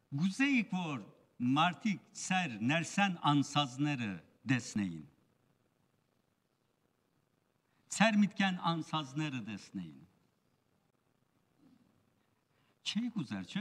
Գուզեիք, որ մարդիկ ծեր ներսեն անցածները դեսնեին։ Ծեր միտքեն անցածները դեսնեին։ Չի գուզեր, չէ՞։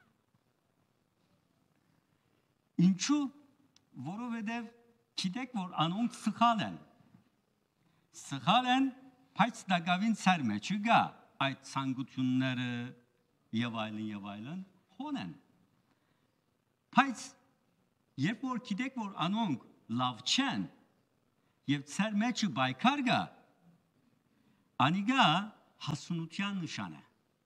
Ինչու, որովհետև գիտեք, որ անոնք սխալ են։ Սխալ են, բայց դակավին ծեր մեջ գա այդ ցանկությունները եւ այլն հոնեն։ Բայց երբ որ գիտեք, որ անոնք լավ չեն եւ ծեր մեջը բայկար գա, անիգա հասունության նշան է։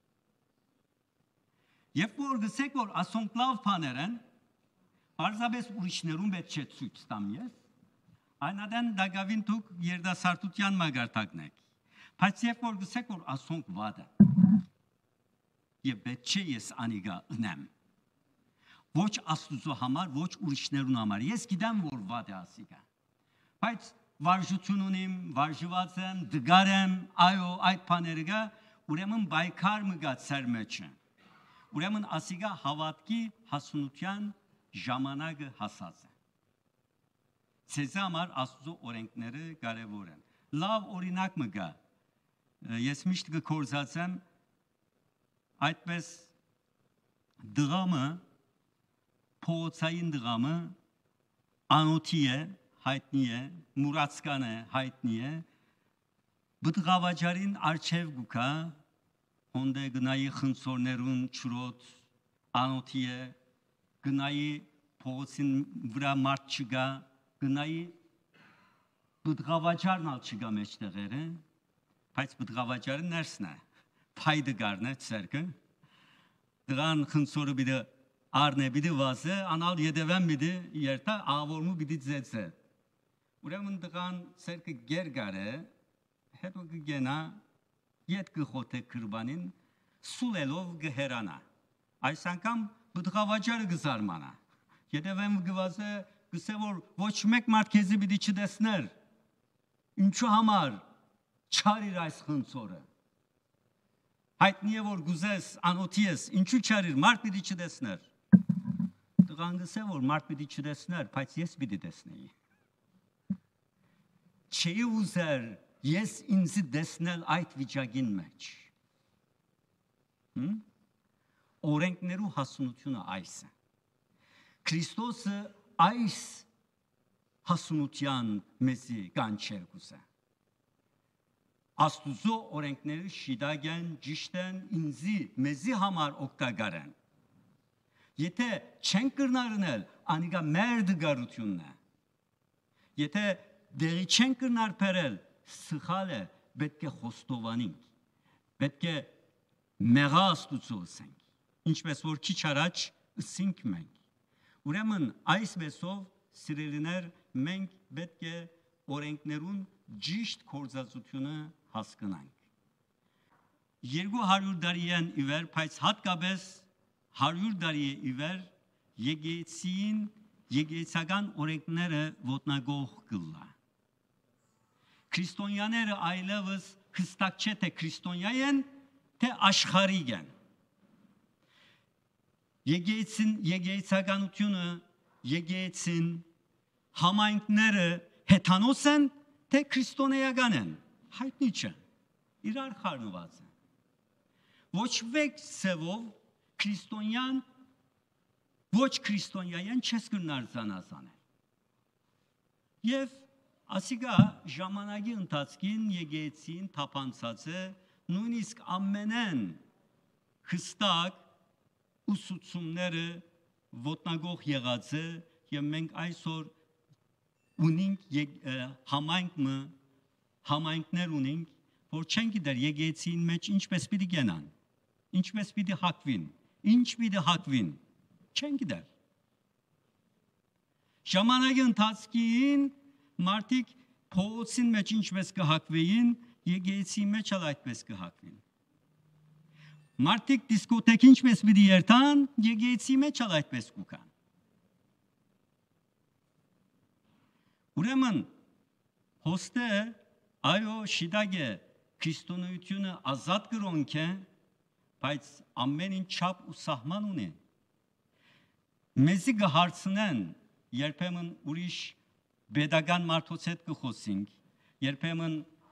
Երբ որ գսեք, որ ասոնք լավ բաներ են, պարզապես ուրիշներուն պետք չէ ցույց տամ ես, այնադեն դակավին դուք երդասարտության մագարտակն եք։ Բայց երբ որ գսեք, որ ասոնք վատ է, եւ պետք չէ ես անիգա ընեմ։ Ոչ Աստուծո համար, ոչ ուրիշներուն համար։ Ես գիտեմ, որ վատ է ասիկա։ Բայց վարժություն ունիմ, վարժված եմ, դգար եմ, այո, այդ բաները գա, ուրեմն բայկար մը գա ծեր մեջը։ Ուրեմն ասիկա հավատքի հասունության ժամանակը հասած է։ Ցեզ համար Աստուծո օրենքները կարևոր են։ Լավ օրինակ մը գա։ Ես միշտ կկործածեմ այդպես դղամը փողոցային դղամը անոթի է, հայտնի է, մուրացկան է, հայտնի է, բդղավաճարին արջև գուկա, հոնդե գնայի խնցորներուն չրոտ անոթի է, գնայի փողոցին վրա մարդ չգա, գնայի բդղավաճարն ալ չգա մեջտեղերը, բայց բդղավաճարը ներսն է, փայդը գարն է ծերկը, դղան խնցորը բիդը Արնե բիդի վազը, անալ յետևեն բիդի երտա ավորմու բիդի ձեցը։ Ուրեմն դղան ծերկը գերգար է, հետո կգենա, ետ կխոթե կրբանին, սուլելով գհերանա։ Այս անգամ բդղավաճարը գզարմանա։ Յետևեն գվազը գսե որ ոչ մեկ մարդ քեզի բիդի չդեսներ։ Ինչու համար չարիր այս խնցորը։ Հայտնի է որ գուզես, անոթի ես, ինչու չարիր, մարդ պիտի չդեսներ։ Տղան գսե որ մարդ պիտի չդեսներ, բայց ես պիտի դեսնեի։ Չի ուզեր ես ինձ դեսնել այդ վիճակին մեջ։ Օրենքներու հասունությունը այս է։ Քրիստոսը այս հասունության մեզի կանչեր գուզե։ Աստուծո օրենքները շիդագ են, ճիշտ են, ինձի, մեզի համար օգտակար են։ Եթե չեն կրնարնել, անիգա մեր դգարությունն է։ Եթե դեղի չեն կրնար պերել, սխալ է, պետք է խոստովանենք, պետք է մեղա Աստուծո ասենք, ինչպես որ քիչ առաջ ըսինք մենք։ Ուրեմն այս մեսով սիրելիներ մենք պետք է օրենքներուն ճիշտ կործածությունը հասկանանք։ 200 տարի են իվեր, բայց հատկապես 100 տարի է իվեր եկեղեցին եկեղեցական օրենքները ոտնագող կլա։ Քրիստոնյաները այլևս հստակ չէ թե քրիստոնյա են, թե աշխարհիկ են։ Եկեղեցականությունը, եկեղեցին, համայնքները հեթանոս են, թե քրիստոնեական են, հայտնի չէ, իրար խառնված են։ Ոչ մեկ սևով քրիստոնյան, ոչ քրիստոնյայան չես կրնար զանազանել։ Եվ ասիկա ժամանակի ընթացքին եկեղեցին թափանցած է, նույնիսկ ամենեն հստակ ուսուցումները ոտնագող եղած է, եւ մենք այսօր ունենք համայնքներ ունենք, որ չեն գիտեր եկեղեցին մեջ ինչպես պիտի գնան, ինչպես պիտի հակվին, ինչ պիտի հակվին, չեն գիտեր։ Ժամանակի ընթացքին մարդիկ փողոցին մեջ ինչպես կհակվեին, եկեղեցի մեջ ալ այդպես կհակվին։ Մարդիկ դիսկոթեկ ինչպես պիտի երթան, եկեղեցի մեջ ալ այդպես կուքան։ Ուրեմն հոստե այո շիդագ է քրիստոնեությունը ազատ կրոնք է, բայց ամեն ինչ չափ ու սահման ունի։ մեզի գհարցնեն երբեմն ուրիշ pedagogan մարդոց հետ կխոսենք, երբեմն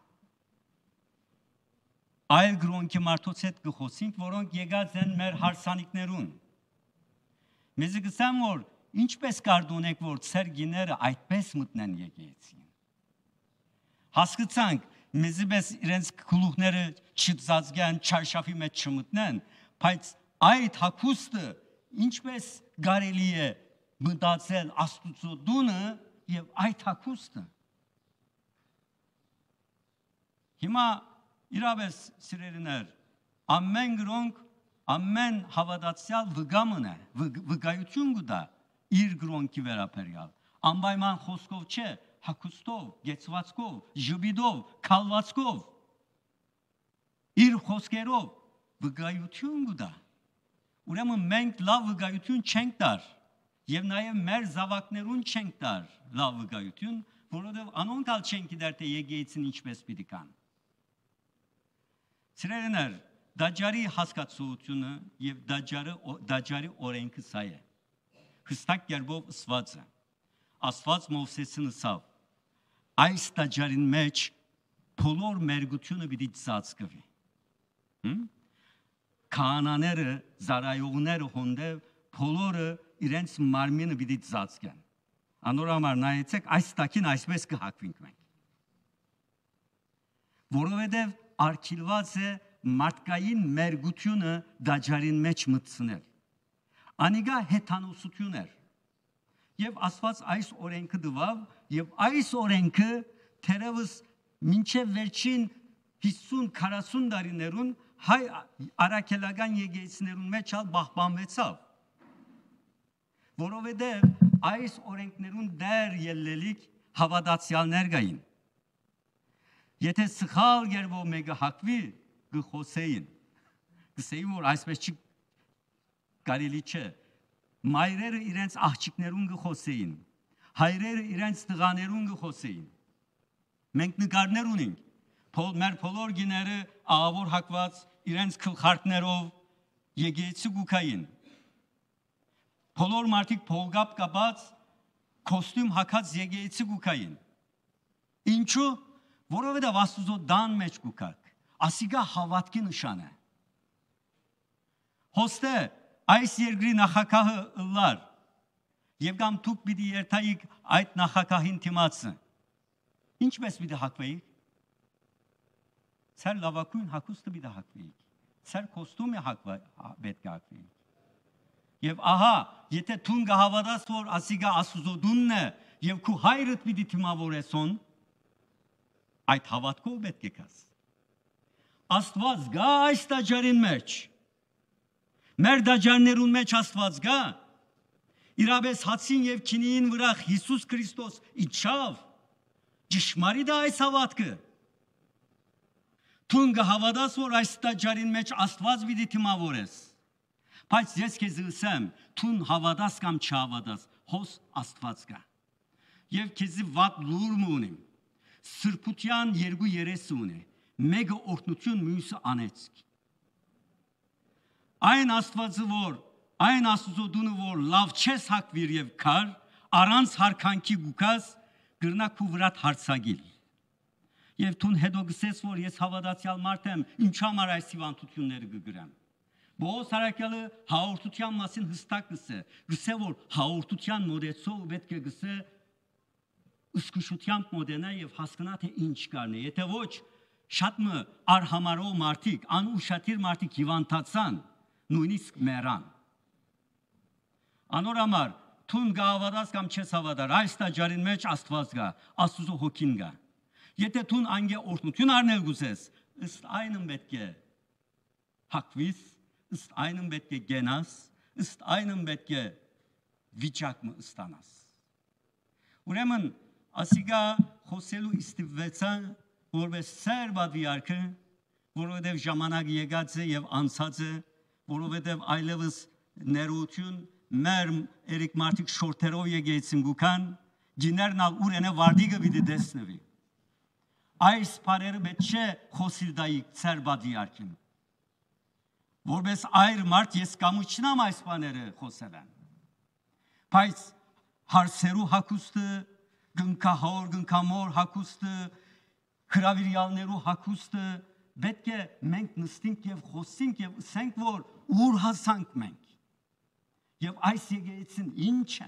այլ գրոնքի մարդոց հետ կխոսենք, որոնք եկած են մեր հարսանիքներուն։ Մեզի գսեմ, որ ինչպես կարդոնեք, որ ծեր գիները այդպես մտնեն եկեցին։ Հասկացանք, մեզի պես իրենց գլուխները չծածկեն, չարշավի մեջ չմտնեն, բայց այդ հագուստը ինչպես կարելի է մտածել Աստծո դունը եւ այդ հագուստը։ Հիմա իրավես սիրելիներ, ամեն գրոնք, ամեն հավատացյալ վգամն է, վգայություն գուտա իր գրոնքի վերաբերյալ։ Անպայման խոսքով չէ, հագուստով, գեցվածքով, ժպիտով, քալվածքով, իր խոսքերով վգայություն գուտա։ Ուրեմն մենք լավ վգայություն չենք տար եւ նաեւ մեր զավակներուն չենք տար լավ վգայություն, որովհետեւ անոնք ալ չեն գիտեր թե եկեցին ինչպես պիտի կան։ Սիրելիներ, դաջարի հասկացությունը եւ դաջարի օրենքը սա է։ Հստակ կերպով ասված է։ Աստված Մովսեսին ասավ. այս դաջարին մեջ բոլոր մերգությունը պիտի ծածկվի։ Քահանաները, զարայողները հոնդև բոլորը իրենց մարմինը պիտի ծածկեն։ Անորամար նայեցեք, այս տակին այսպես կհակվենք մենք։ Որովհետև արգելված է մարդկային մերգությունը դաջարին մեջ մտցնել։ Անիգա հեթանոսություն էր։ Եվ Աստված այս օրենքը տվավ, եւ այս օրենքը թերևս մինչև վերջին 50-40 տարիներուն հայ արաքելական եկեղեցիներուն մեջ ալ պահպանվեցավ։ Որովհետև այս օրենքներուն դեր ելլելիք հավատացյալներ կային։ Եթե սխալ գերբով մեկը հակվի, կխոսեին։ Կսեին, որ այսպես չի կարելի չէ։ Մայրերը իրենց աղջիկներուն կխոսեին։ Հայրերը իրենց տղաներուն կխոսեին։ Մենք նկարներ ունենք։ Մեր բոլոր գիները աղավոր հակված իրենց գլխարկներով եկեղեցի գուքային։ Բոլոր մարդիկ փողկապ կապած կոստյում հագած եկեղեցի գուքային։ Ինչու՞։ Որովհետև Աստծո դան մեջ գուքակ։ Ասիգա հավատքի նշան է։ Հոստե այս երկրի նախագահը ըլլար եւ կամ դուք պիտի երթայիք այդ նախագահին դիմացը։ Ինչպես պիտի հակվեիք։ Ցեր լավակույն հագուստը պիտի հակվեիք։ Ցեր կոստյումը պետք է հակվեիք։ Եվ ահա, եթե դու գահավատաս, որ ասիգա Աստծո դունն է եւ քու հայրդ պիտի դիմավորեսոն, այդ հավատքով պետք է կաս։ Աստված գա այս դաջարին մեջ։ Մեր դաջարներուն մեջ Աստված գա։ Իրապես հացին եւ քինին վրա Հիսուս Քրիստոս իջավ։ Ճշմարիտ է այս հավատքը։ Դու գահավատաս, որ այս դաջարին մեջ Աստված պիտի դիմավորես։ Բայց ես քեզ ասեմ, դու հավատաս կամ չհավատաս, հոս Աստված կա։ Եվ քեզի վատ լուրմ ունեմ։ Սրբության երկու երես ունի, մեկը օրհնություն, մյուսը անեծք։ Այն Աստվածը, որ այն Աստծո դունը, որ լավ չես հակվիր եւ քար, առանց հարկանքի գուկաս, գրնա քու վրա հարցագիլ։ Եվ դու հետո գսես, որ ես հավատացյալ մարդ եմ, ինչ համար այս հիվանդությունները կգրեմ։ Բողոս Արաքյալը հաղորդության մասին հստակ գսե, որ հաղորդության մոդեցով պետք է գսե ըսկուշությամբ մոդենա եւ հասկանա թե ինչ կարնի։ Եթե ոչ, շատ մը արհամարով մարդիկ, անուշատիր մարդիկ հիվանդացան, նույնիսկ մեռան։ Անորամար, թուն գահավատաս կամ չես հավատար, այս տաջարին մեջ Աստված գա, Աստծո հոգին գա։ Եթե թուն անգե օրհնություն առնել գուզես, ըստ այնն պետք է հակվիս, ըստ այնն պետք է գենաս, ըստ այնն պետք է վիճակը ստանաս։ Ուրեմն ասիգա խոսելու իստիվեցան, որպես սեր բադվիարքը, որովհետև ժամանակ եկած է եւ անցած է, որովհետև այլևս ներություն մեր երեք մարդիկ շորթերով եկեցին գուքան, ջիներն ալ ուրենը վարդիգը պիտի դեսնվի։ Այս բարերը պետք չէ խոսիլ դայիք սեր բադվիարքին։ Որպես այր մարդ ես կամուչնամ այս բաները խոսել են։ Բայց հարսերու հակուստը, գնկահոր, գնկամոր հակուստը, հրավիրյալներու հակուստը, պետք է մենք նստենք եւ խոսենք եւ ասենք, որ ուր հասանք մենք։ Եվ այս եկեղեցին ինչ է։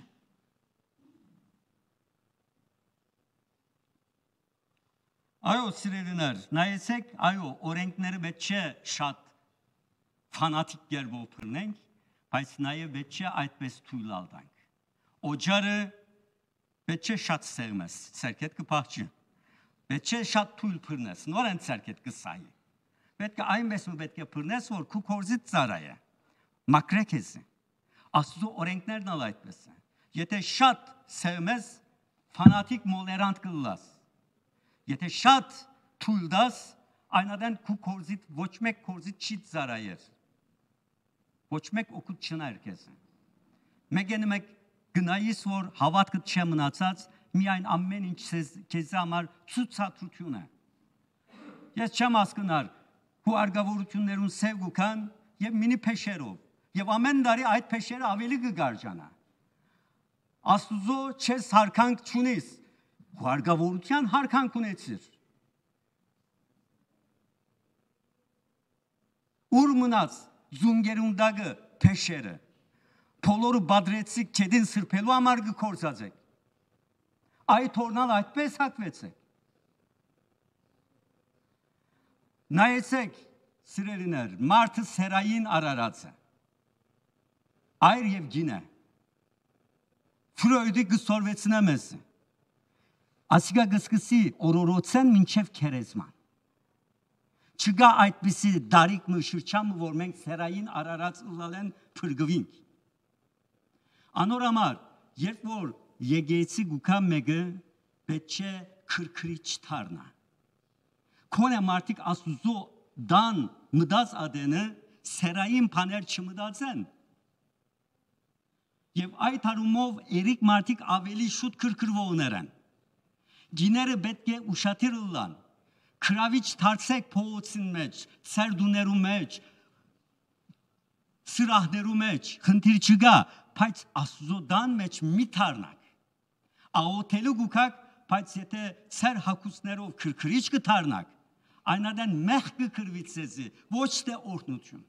Այո, սիրելիներ, նայեցեք, այո, օրենքները պետք չէ շատ ֆանատիկ երբով բռնենք, բայց նաև պետք չէ այդպես թույլ տանք։ Օջարը պետք չէ շատ սեղմես, ցերկետ կփախչի։ Պետք չէ շատ թույլ բռնես, նոր են ցերկետ կսայի։ Պետք է այնպես ու պետք է բռնես, որ քու կորզից ծարայը։ Մակրեք ես։ Աստծո օրենքներն ալ այդպես են։ Եթե շատ սեղմես, ֆանատիկ մոլերանտ կլաս։ Եթե շատ թույլ դաս, այնադեն քու կորզիտ ոչ մեկ կորզիտ չի ծարայեր։ Ոչ մեկ օգուտ չնայր քեզ։ Մեգեն մեկ գնայիս որ հավատքը չէ մնացած, միայն ամեն ինչ քեզ համար ցուցադրություն է։ Ես չեմ հասկնար քու արգավորություններուն սև գուքան եւ մինի փեշերով եւ ամեն տարի այդ փեշերը ավելի կգարջանա։ Աստուծո չես հարկանք չունիս, քու արգավորության հարկանք ունեցիր։ Ուր մնաց զունգերուն դագը փեշերը, փոլորը բադրեցիք չեդին սրբելու համար կորզածեք։ Այդ օրնալ այդպես հակվեցեք։ Նայեցեք, սիրելիներ, մարդը սերային արարած է։ Այր եւ գինը։ Ֆրոյդի գսորվեցնա մեզ։ Ասիկա գսկսի օրորոցեն մինչև քերեզման։ Չգա այդպիսի դարիք մշրջամ, որ մենք սերային արարած ըլլալեն փրկվինք։ Անորամար, երբ որ եկեղեցի գուքա մեկը պետք է քրքրիչ թարնա։ Քոնե մարդիկ Աստուծո դան մդած ադենը սերային բաներ չմդածեն։ Եվ այդ հարումով երիկ մարդիկ ավելի շուտ քրքրվողներ են։ Գիները պետք է ուշադիր ըլլան։ Քրավիչ դարձեք փողոցին մեջ, ցերդուներու մեջ, սրահներու մեջ, խնդիր չկա, բայց Աստծո դան մեջ մի թարնակ։ Աղոթելու գուքակ, բայց եթե ցեր հակուսներով քրքրիչ կթարնակ, այնադեն մեղ կկրվի ցեզի, ոչ թե օրհնություն։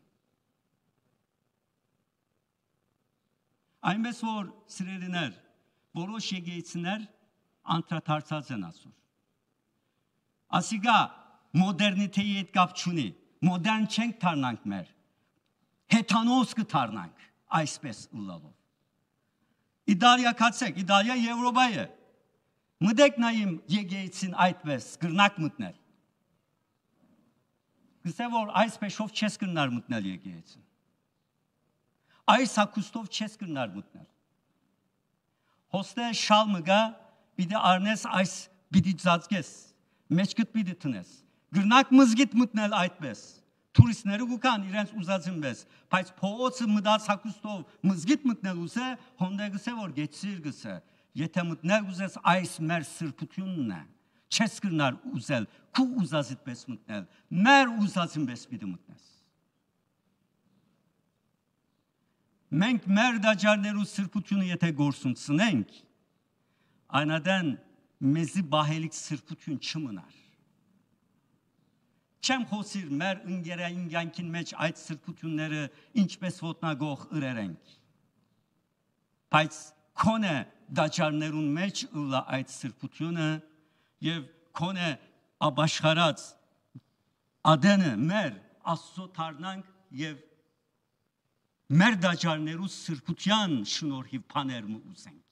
Այնպես որ սիրելիներ, որոշ եկեղեցիներ անդրադարձած են ասոր։ Ասիկա մոդեռնիտեի հետ կապ չունի, մոդեռն չենք թարնանք մեր, հետանոց կթարնանք, այսպես ըլլալով։ Իտալիա կացեք, Իտալիա Եվրոպա է, մդեք նայիմ եկեղեցին այդպես, կրնակ մտնել։ Գսե որ այսպեսով չես կրնար մտնել եկեղեցին։ Այս հակուստով չես կրնար մտնել։ Հոստե շալմը գա, պիտի արնես այս պիտի ծածկես, մեջքդ պիտի տնես։ Գրնակ մզգիտ մտնել այդպես։ Տուրիստները գուքան իրենց ուզածին պես, բայց փողոցը մտած հակուստով մզգիտ մտնել ուզե, հոնդե գսե որ գեցիր գսե։ Եթե մտնել ուզես այս մեր սրբությունն է։ Չես կրնար ուզել, քու ուզածիդ պես մտնել, մեր ուզածին պես պիտի մտնես։ Մենք մեր դաջարներու սրբությունը եթե գործունցնենք, այնադեն մեզի բահելիք սրբություն չմնար։ Չեմ խոսիր մեր ընկերային կյանքին մեջ այդ սրբությունները ինչպես ոտնագող ըրերենք։ Բայց քոնե դաջարներուն մեջ ըլլա այդ սրբությունը եւ քոնե աբաշխարած ադենը մեր Աստծո թարնանք եւ մեր դաջարներու սրբության շնորհիվ բաներ մը ուզենք։